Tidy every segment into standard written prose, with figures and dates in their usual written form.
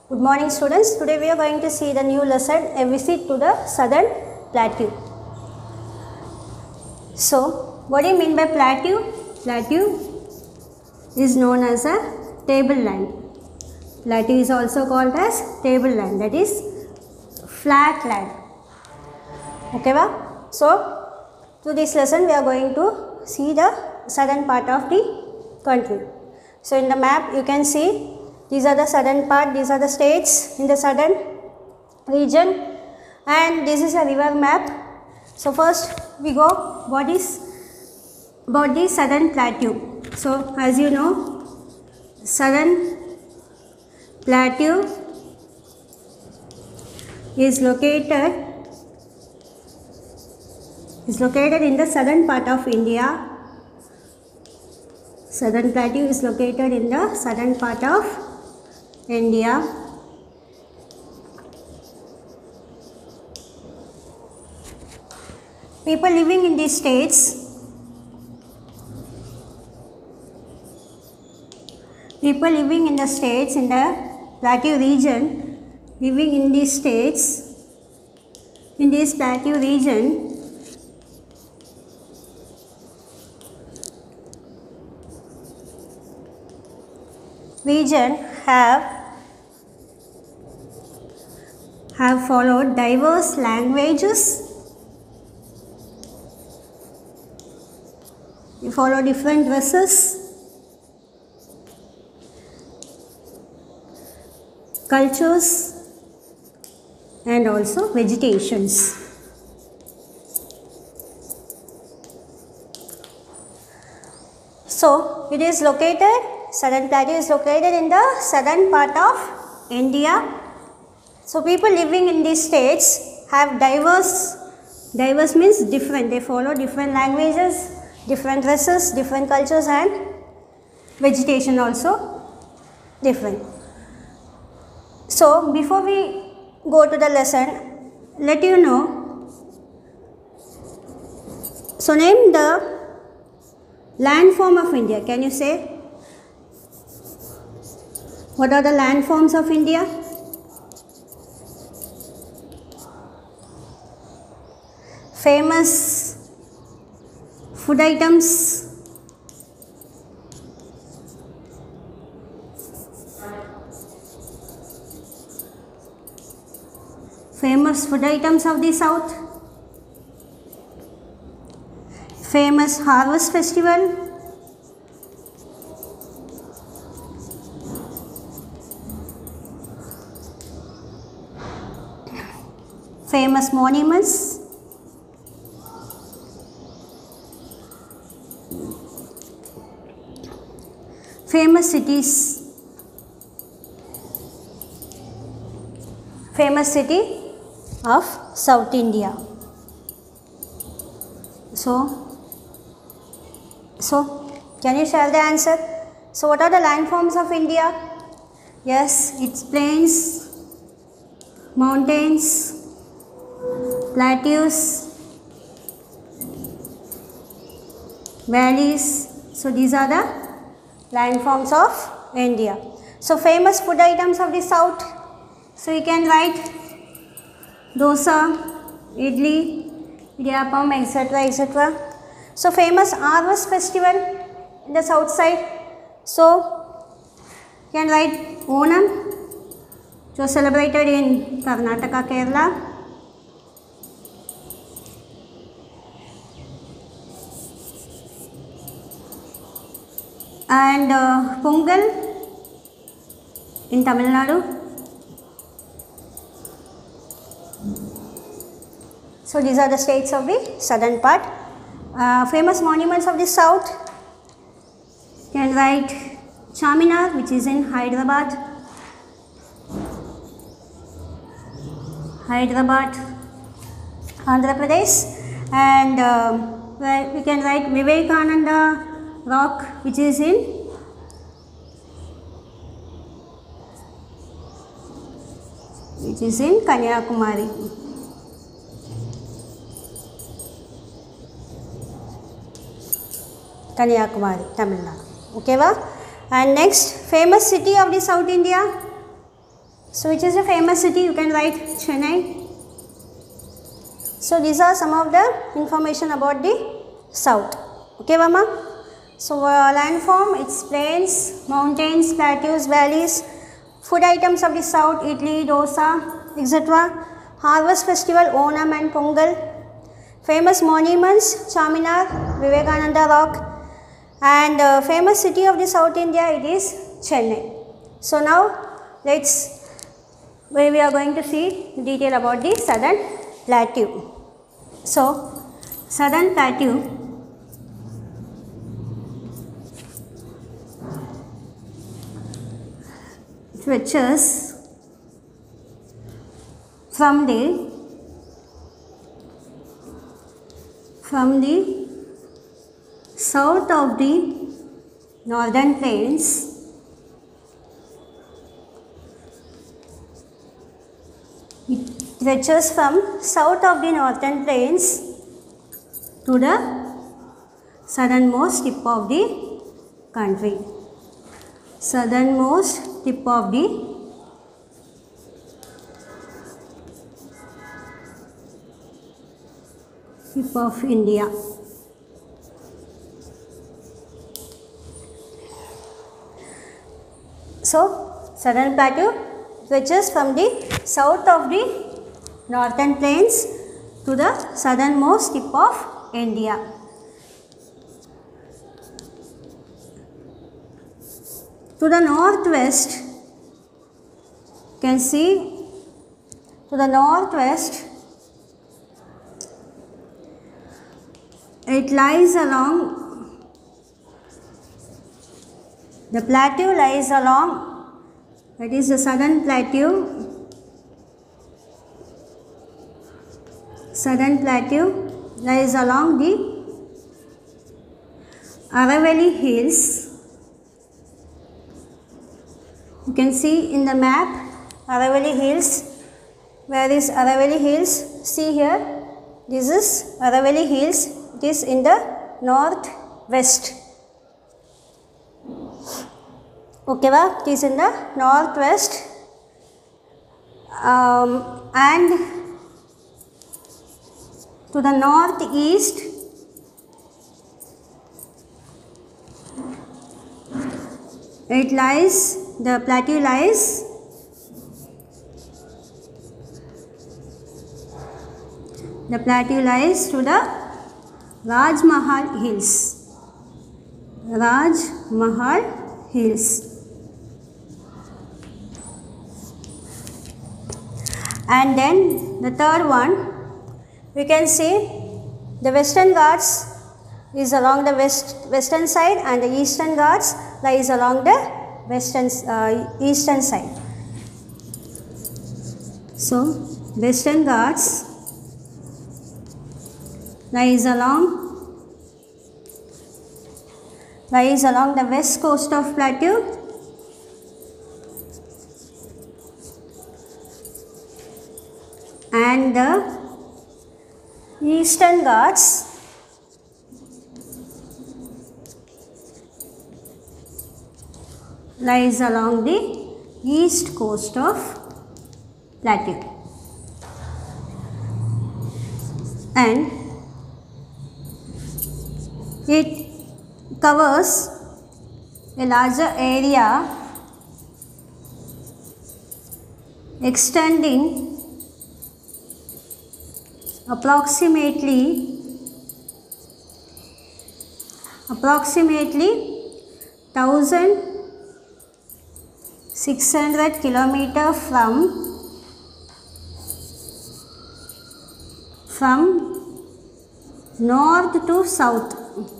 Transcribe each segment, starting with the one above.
Good morning students. Today we are going to see the new lesson, a visit to the southern plateau. So what do you mean by plateau? Plateau is known as a tableland. Plateau is also called as tableland, that is flat land. Okay va? So to this lesson we are going to see the southern part of the country. So in the map you can see these are the southern part, these are the states in the southern region, and this is a river map. So first we go what is about the southern plateau. So as you know, southern plateau is located in the southern part of India. Southern plateau is located in the southern part of India. People living in these states, in the plateau region, living in these states, in this plateau region, have followed diverse languages. They follow different races, cultures, and also vegetations. So it is located, southern plateau is located in the southern part of India. So people living in these states have diverse means different, they follow different languages, different races, different cultures, and vegetation also different. So before we go to the lesson, let you know, so name the landform of India. Can you say what are the landforms of India? Famous food items, of the south, famous harvest festival, famous monuments, famous cities, famous city of South India. So can you share the answer? So what are the landforms of India? Yes, it's plains, mountains, plateaus, valleys. So these are the landforms of India. So famous food items of the south. So you can write dosa, idli, idiyappam, etc. So famous harvest festival in the south side. So you can write Onam, which was celebrated in Karnataka, Kerala. And Pongal in Tamil Nadu. So these are the states of the southern part. Famous monuments of the south, you can write Charminar, which is in Hyderabad, Andhra Pradesh, and we can write Vivekananda Rock, which is in Kanyakumari. Tamil Nadu. Okay, va? And next, famous city of the South India. So which is a famous city? You can write Chennai. So these are some of the information about the south. Okay, Mama? So landform, it's plains, mountains, plateaus, valleys. Food items of the south, idli, dosa, etc. Harvest festival, Onam and Pongal. Famous monuments, Charminar, Vivekananda Rock. And famous city of the South India, it is Chennai. So now we are going to see detail about the southern plateau. So southern plateau stretches from the south of the northern plains stretches from south of the northern plains to the southernmost tip of the country. Southernmost tip of the tip of India. So southern plateau stretches from the south of the northern plains to the southernmost tip of India. To the northwest, you can see to the northwest, it lies along, the plateau lies along, that is the southern plateau. Southern plateau lies along the Aravalli Hills. You can see in the map Aravalli Hills. Where is Aravalli Hills? See here. This is Aravalli Hills. It is in the northwest. Okay, it is in the northwest. And to the northeast, it lies, the plateau lies to the Raj Mahal Hills. Raj Mahal Hills. And then the third one, we can see the Western Ghats is along the western side and the Eastern Ghats lies along the eastern side. So Western Ghats lies along the west coast of plateau, and the Eastern Ghats lies along the east coast of plateau, and it covers a larger area extending approximately 1600 kilometers from north to south.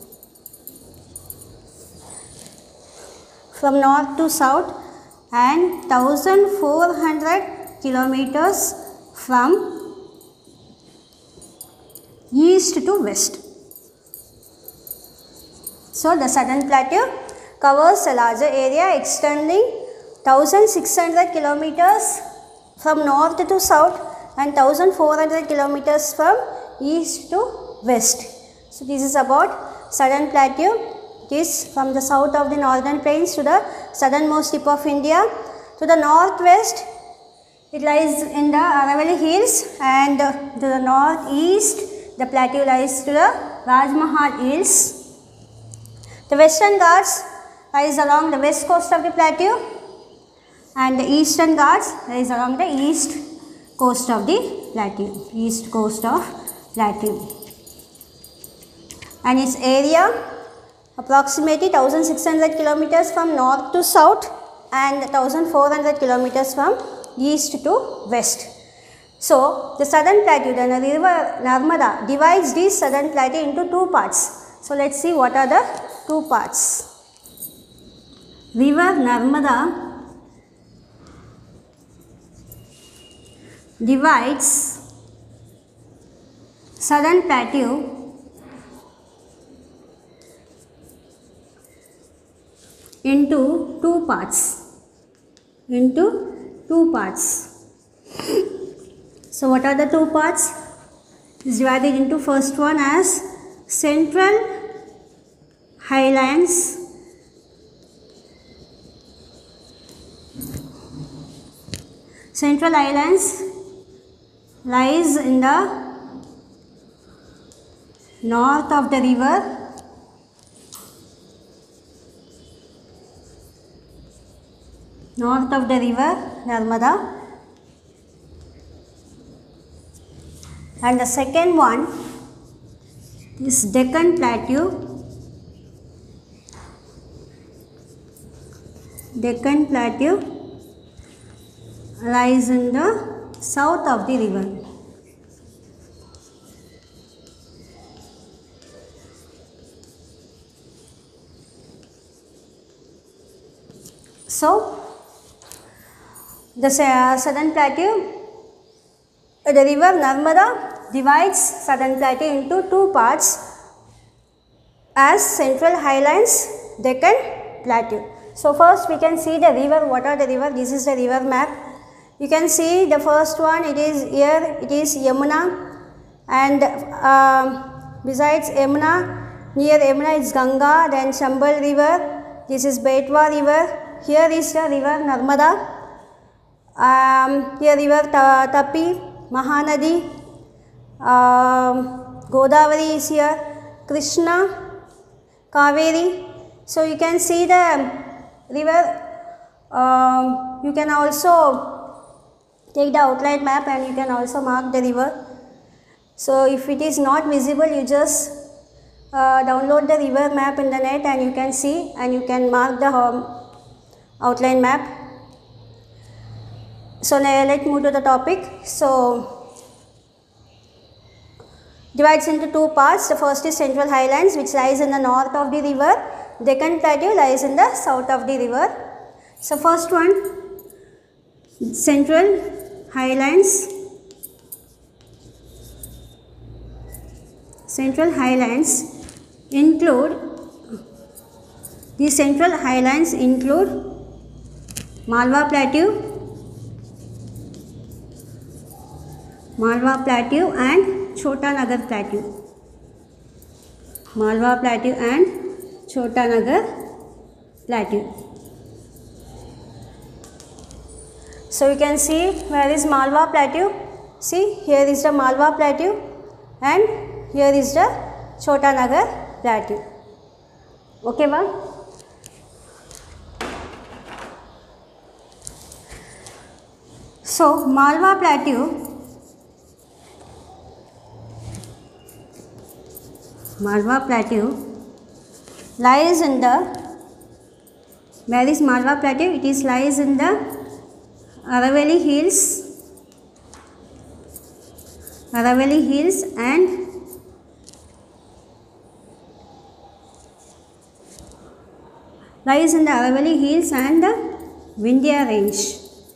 From north to south, and 1400 kilometers from east to west. So the southern plateau covers a larger area extending 1600 kilometers from north to south and 1400 kilometers from east to west. So this is about southern plateau. It is from the south of the northern plains to the southernmost tip of India. To the northwest, It lies in the Aravalli Hills, and to the northeast the plateau lies to the Raj Mahal Hills. The Western Ghats lies along the west coast of the plateau, and the Eastern Ghats lies along the east coast of the plateau. And its area approximately 1600 kilometers from north to south and 1400 kilometers from east to west. So, the southern plateau, the river Narmada divides this southern plateau into two parts. So, let us see what are the two parts. River Narmada divides southern plateau into two parts. So, what are the two parts? It is divided into first one as Central Highlands lies in the north of the river Narmada, and the second one is Deccan Plateau. Lies in the south of the river. So, the southern plateau, the river Narmada divides southern plateau into two parts as Central Highlands, Deccan Plateau. So, first we can see the river. What are the river? This is the river map. You can see the first one, it is Yamuna, and besides Yamuna, near Yamuna is Ganga, then Chambal river, this is Betwa river, here is the river Narmada, here river Tapi, Mahanadi, Godavari is here, Krishna, Kaveri. So, you can see the river. You can also take the outline map and you can also mark the river. So, if it is not visible, you just download the river map in the net and you can see and you can mark the outline map. So, now let's move to the topic. So, divides into two parts. The first is Central Highlands, which lies in the north of the river. Deccan Plateau lies in the south of the river. So, first one, Central Highlands. Include Malwa Plateau and Chota Nagar Plateau. So, you can see where is Malwa Plateau. See, here is the Malwa Plateau and here is the Chota Nagar Plateau. Okay, ma'am? So, Malwa Plateau lies in the, where is Malwa Plateau? It is lies in the Aravalli Hills and the Vindhya range.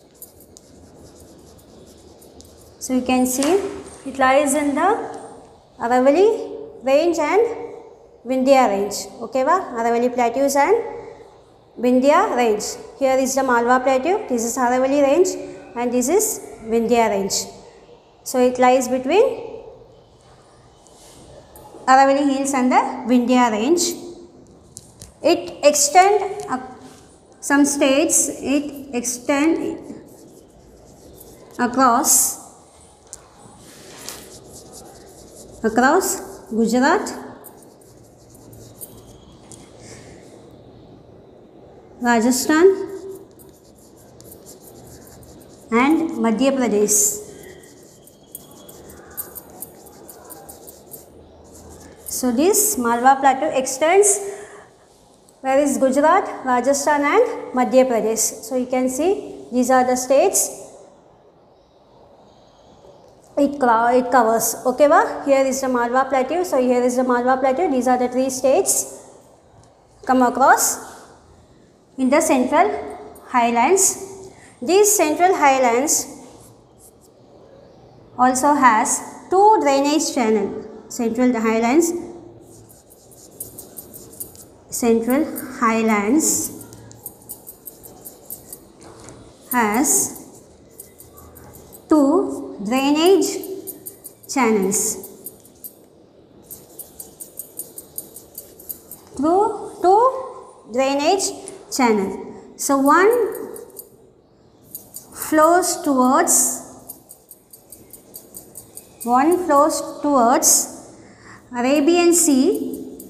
So, you can see it lies in the Aravalli range and Vindhya range. Okay, Aravalli plateaus and Vindhya range. Here is the Malwa Plateau, this is Aravalli range and this is Vindhya range. So, it lies between Aravalli Hills and the Vindhya range. It extends some states, it extends across Gujarat, Rajasthan and Madhya Pradesh. So this Malwa Plateau extends, where is Gujarat, Rajasthan and Madhya Pradesh. So you can see these are the states it covers. Okay, here is the Malwa Plateau. So here is the Malwa Plateau. These are the 3 states come across in the Central Highlands. These Central Highlands also has 2 drainage channels. Central Highlands has 2 drainage channels. Through 2 drainage channels. So one flows towards Arabian Sea,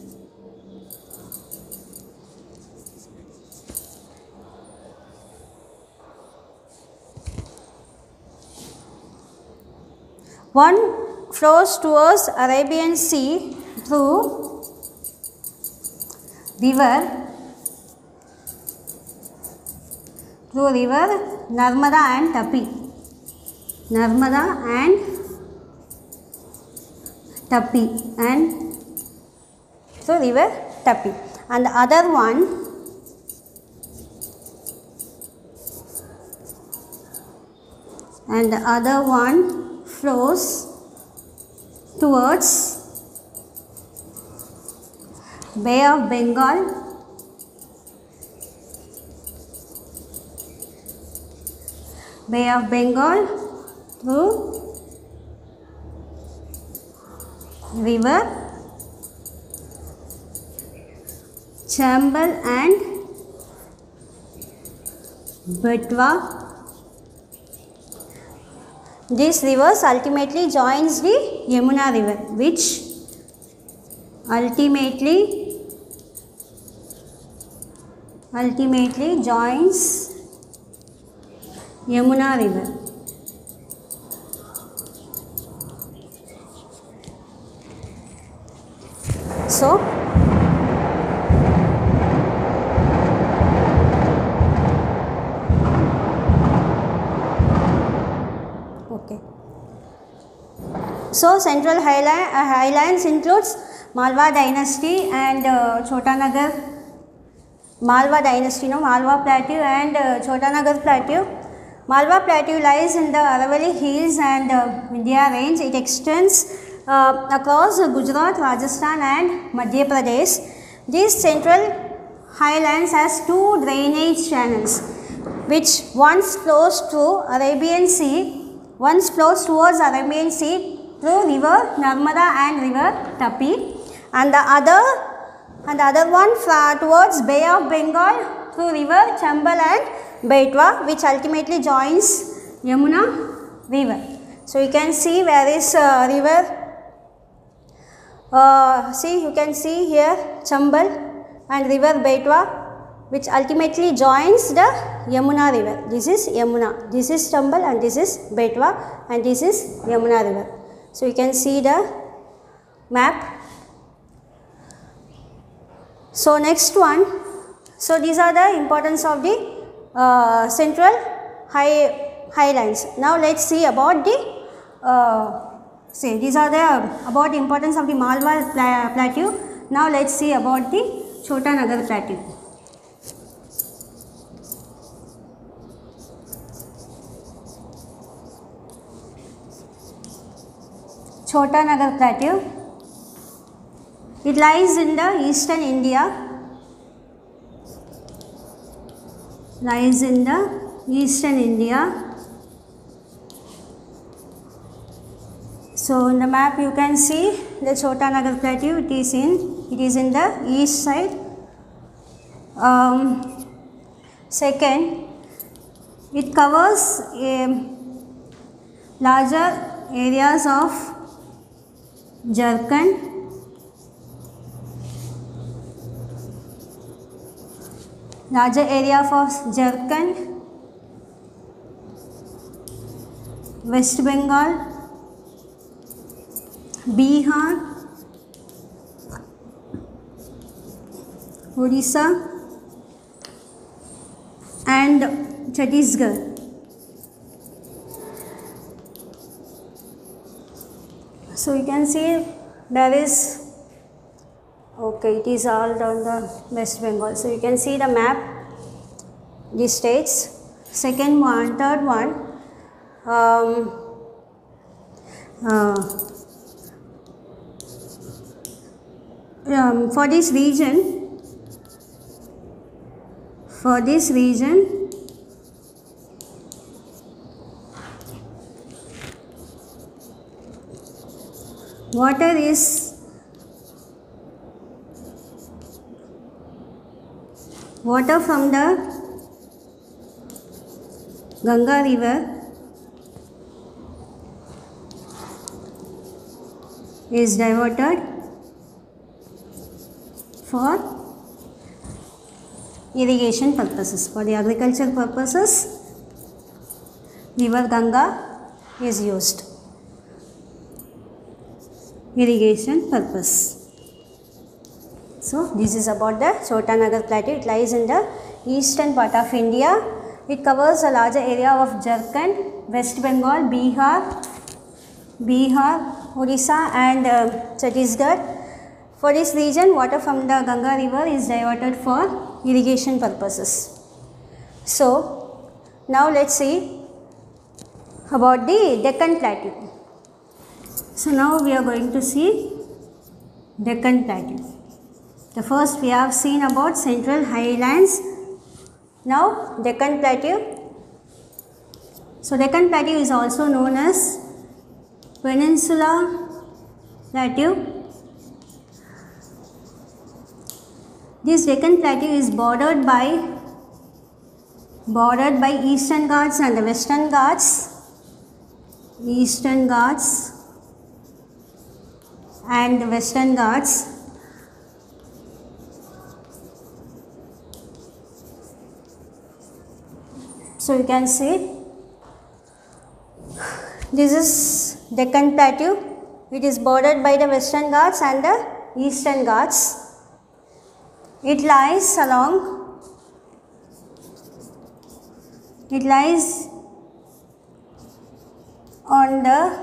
one flows towards Arabian Sea through river Narmada and Tapi. And so river Tapi, and the other one flows towards Bay of Bengal through river Chambal and Betwa. This rivers ultimately joins the Yamuna river, which ultimately joins Yamuna river. So Central Highlands includes Malwa dynasty and Chotanagar, Malwa dynasty, Malwa Plateau and Chotanagar Plateau. Malwa Plateau lies in the Aravalli Hills and Vindhya range. It extends across Gujarat, Rajasthan and Madhya Pradesh. These Central Highlands has 2 drainage channels, which once flows through Arabian Sea, once flows towards Arabian Sea through river Narmada and river Tapi, and the other one towards Bay of Bengal through river Chambal and Betwa, which ultimately joins Yamuna river. So you can see where is river. See, you can see here Chambal and river Betwa, which ultimately joins the Yamuna river. This is Yamuna, this is Chambal and this is Betwa and this is Yamuna river. So you can see the map. So next one, so these are the importance of the Central Highlands. Now let's see about the these are the about the importance of the Malwa Plateau. Now let's see about the Chotanagar Plateau. Chotanagar Plateau. It lies in the eastern India. So in the map you can see the Chotanagar Plateau. It is in the east side. Second, it covers larger areas of Jharkhand, larger area of Jharkhand, West Bengal, Bihar, Odisha and Chhattisgarh. So you can see there is, okay, it is all on the West Bengal. So you can see the map, the states. Second one, third one, for this region, water from the Ganga river is diverted for irrigation purposes. For the agricultural purposes, river Ganga is used. Irrigation purpose. So this is about the Chota Nagar Plateau. It lies in the eastern part of India. It covers a larger area of Jharkhand, West Bengal, Bihar, Odisha and Chhattisgarh. For this region, water from the Ganga river is diverted for irrigation purposes. So now let's see about the Deccan Plateau. So now we are going to see Deccan Plateau. The first we have seen about Central Highlands. Now Deccan Plateau. So Deccan Plateau is also known as Peninsula Plateau. This Deccan Plateau is bordered by Eastern Ghats and the Western Ghats. Eastern Ghats and the Western Ghats. So you can see this is Deccan Plateau. It is bordered by the Western Ghats and the Eastern Ghats. It lies on the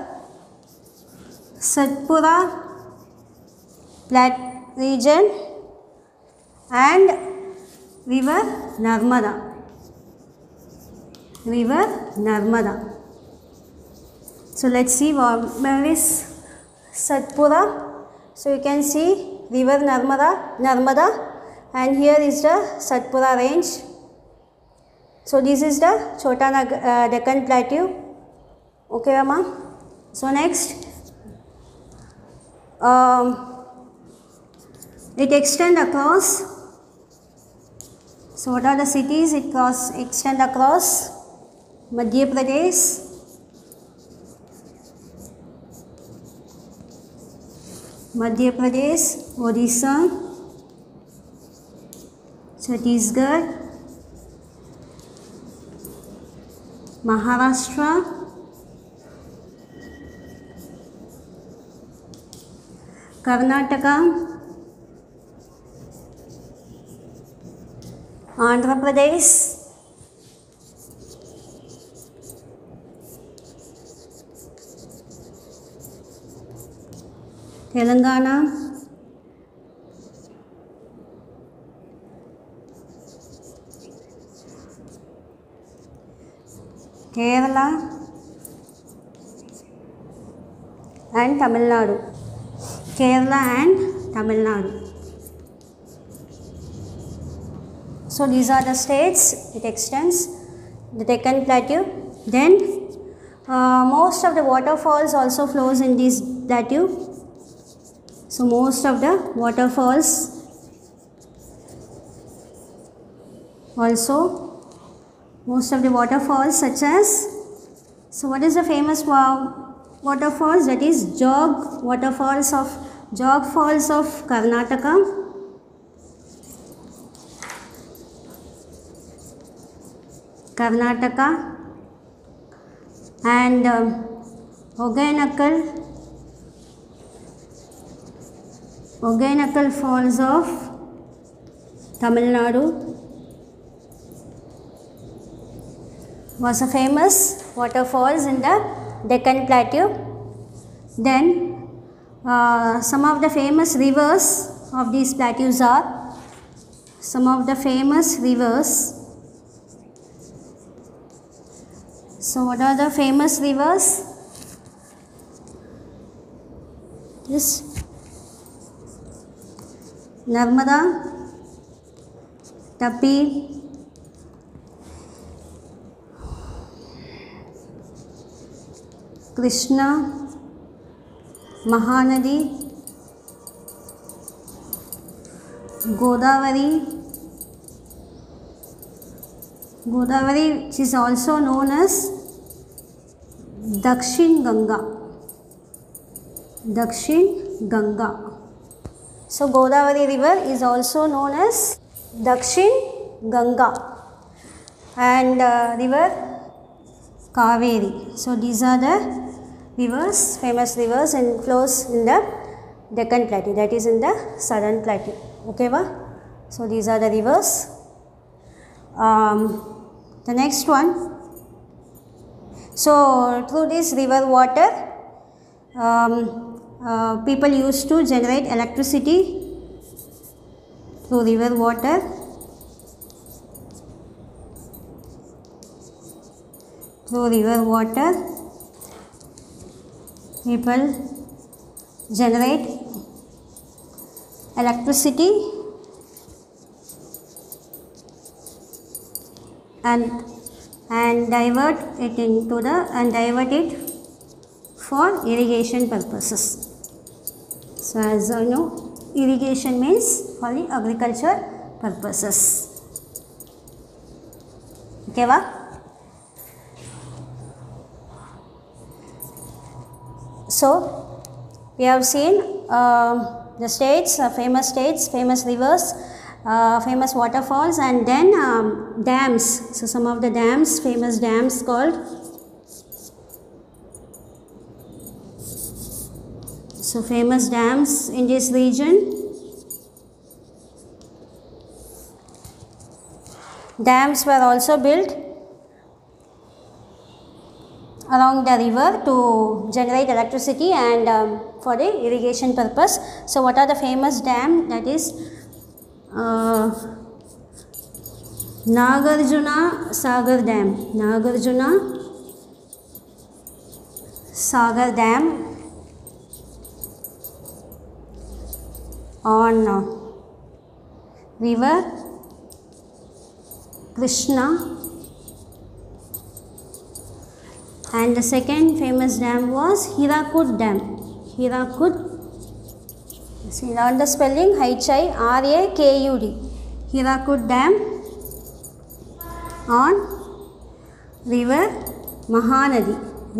Satpura Plateau region and river Narmada. So let's see where is Satpura. So you can see river Narmada, and here is the Satpura range. So this is the Chota Nagar Deccan Plateau. Okay, Amma. So next, it extends across. So what are the cities it extend across? Madhya Pradesh, Odisha, Chhattisgarh, Maharashtra, Karnataka, Andhra Pradesh, Telangana, Kerala and Tamil Nadu. So these are the states it extends, the Deccan Plateau. Then most of the waterfalls also flows in this plateau. So most of the waterfalls such as So what is the famous waterfalls? That is Jog Falls of Karnataka. And Hogenekkal Falls of Tamil Nadu was a famous waterfalls in the Deccan Plateau. Then some of the famous rivers of these plateaus are So what are the famous rivers? Yes. Narmada, Tapi, Krishna, Mahanadi, Godavari, which is also known as Dakshin Ganga. So Godavari river is also known as Dakshin Ganga and river Kaveri. So these are the rivers, famous rivers, and flows in the Deccan Plateau, that is in the southern plateau. Okay, so these are the rivers. The next one. So through this river water, people used to generate electricity through river water. People generate electricity and divert it for irrigation purposes. So as you know, irrigation means for the agriculture purposes. Okay, So we have seen the states, famous rivers, famous waterfalls, and then dams. So some of the dams, famous dams called. So famous dams in this region. Dams were also built along the river to generate electricity and for the irrigation purpose. So what are the famous dams? That is Nagarjuna Sagar Dam on river Krishna, and the second famous dam was Hirakud Dam. See, learn the spelling, Hirakud. Hirakud Dam on river Mahanadi.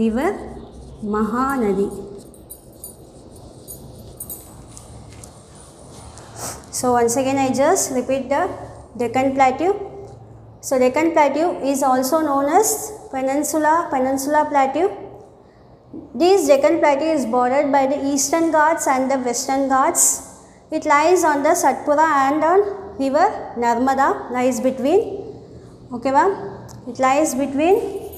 So once again I just repeat the Deccan Plateau. So Deccan Plateau is also known as Peninsula Plateau. This Deccan Plateau is bordered by the Eastern Ghats and the Western Ghats. It lies on the Satpura and on river Narmada, lies between. Okay, it lies between.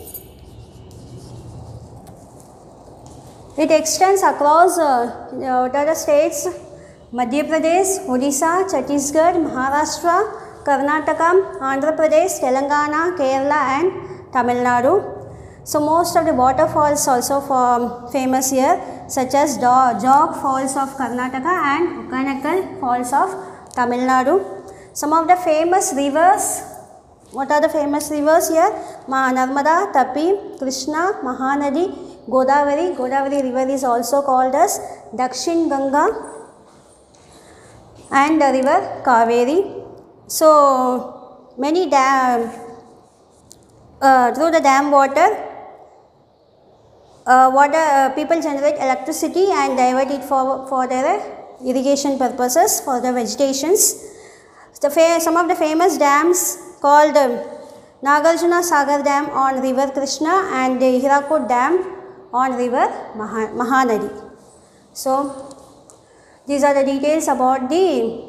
It extends across the states Madhya Pradesh, Odisha, Chhattisgarh, Maharashtra, Karnataka, Andhra Pradesh, Telangana, Kerala and Tamil Nadu. So most of the waterfalls also famous here, such as Jog Falls of Karnataka and Hogenekkal Falls of Tamil Nadu. Some of the famous rivers. What are the famous rivers here? Narmada, Tapi, Krishna, Mahanadi, Godavari. Godavari river is also called as Dakshin Ganga, and the river Kaveri. So many through the dam water, people generate electricity and divert it for their irrigation purposes for the vegetations. Some of the famous dams called Nagarjuna Sagar Dam on river Krishna and the Hirakud Dam on river Mahanadi. So these are the details about the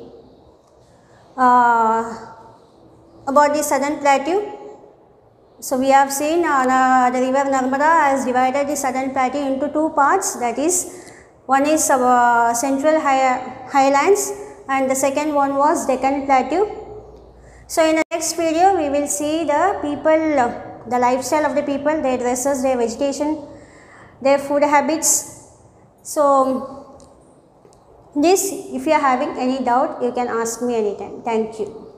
southern plateau. So we have seen the river Narmada has divided the southern plateau into two parts, that is, one is central highlands and the second one was Deccan plateau. So in the next video we will see the people, the lifestyle of the people, their dresses, their vegetation, their food habits. So this, if you are having any doubt, you can ask me anytime. Thank you.